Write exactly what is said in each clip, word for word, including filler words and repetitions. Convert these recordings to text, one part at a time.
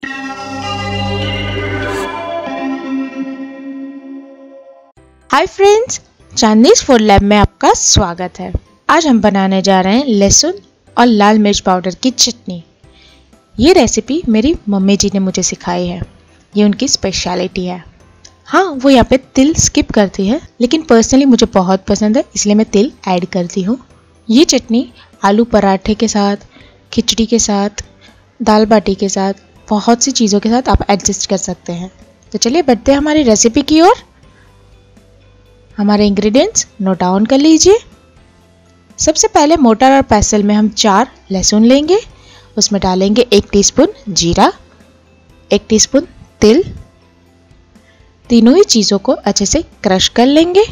हाय friends, Chandni's food lab में आपका स्वागत है। आज हम बनाने जा रहे हैं लहसुन और लाल मिर्च पाउडर की चटनी। ये रेसिपी मेरी मम्मी जी ने मुझे सिखाई है, ये उनकी स्पेशलिटी है। हाँ, वो यहाँ पे तिल स्किप करती है, लेकिन पर्सनली मुझे बहुत पसंद है, इसलिए मैं तिल ऐड करती हूँ। ये चटनी आलू पराठे के साथ, खिचड़ी के साथ, दाल बाटी के साथ, बहुत सी चीज़ों के साथ आप एडजस्ट कर सकते हैं। तो चलिए बढ़ते हैं हमारी रेसिपी की ओर। हमारे इंग्रेडिएंट्स नोट डाउन कर लीजिए। सबसे पहले मोटर और पेसल में हम चार लहसुन लेंगे, उसमें डालेंगे एक टीस्पून जीरा, एक टीस्पून तिल। तीनों ही चीज़ों को अच्छे से क्रश कर लेंगे।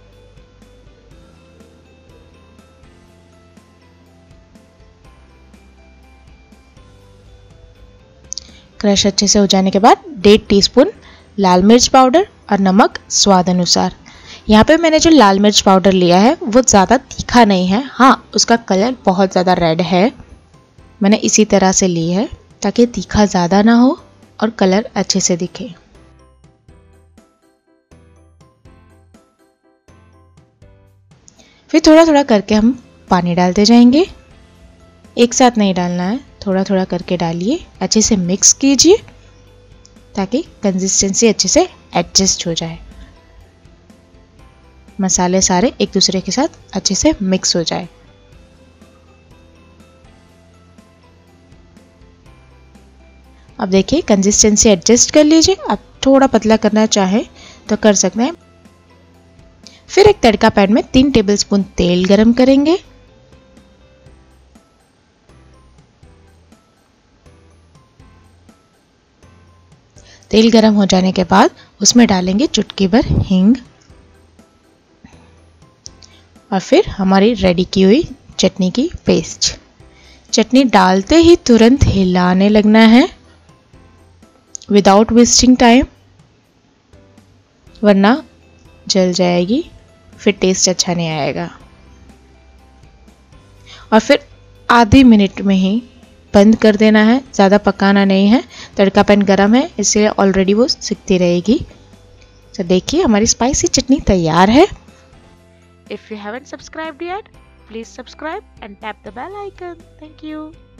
क्रश अच्छे से हो जाने के बाद डेढ़ टीस्पून लाल मिर्च पाउडर और नमक स्वाद अनुसार। यहाँ पे मैंने जो लाल मिर्च पाउडर लिया है वो ज़्यादा तीखा नहीं है, हाँ उसका कलर बहुत ज़्यादा रेड है। मैंने इसी तरह से ली है ताकि तीखा ज़्यादा ना हो और कलर अच्छे से दिखे। फिर थोड़ा थोड़ा करके हम पानी डालते जाएंगे, एक साथ नहीं डालना है, थोड़ा थोड़ा करके डालिए। अच्छे से मिक्स कीजिए ताकि कंसिस्टेंसी अच्छे से एडजस्ट हो जाए, मसाले सारे एक दूसरे के साथ अच्छे से मिक्स हो जाए। अब देखिए कंसिस्टेंसी एडजस्ट कर लीजिए। आप थोड़ा पतला करना चाहे तो कर सकते हैं। फिर एक तड़का पैन में तीन टेबलस्पून तेल गरम करेंगे। तेल गरम हो जाने के बाद उसमें डालेंगे चुटकी भर हींग और फिर हमारी रेडी की हुई चटनी की पेस्ट। चटनी डालते ही तुरंत हिलाने लगना है विदाउट वेस्टिंग टाइम, वरना जल जाएगी, फिर टेस्ट अच्छा नहीं आएगा। और फिर आधे मिनट में ही बंद कर देना है, ज़्यादा पकाना नहीं है। तड़का पैन गरम है इसलिए ऑलरेडी वो सिकती रहेगी। तो देखिए हमारी स्पाइसी चटनी तैयार है। If you haven't subscribed yet, please subscribe and tap the bell icon. Thank you.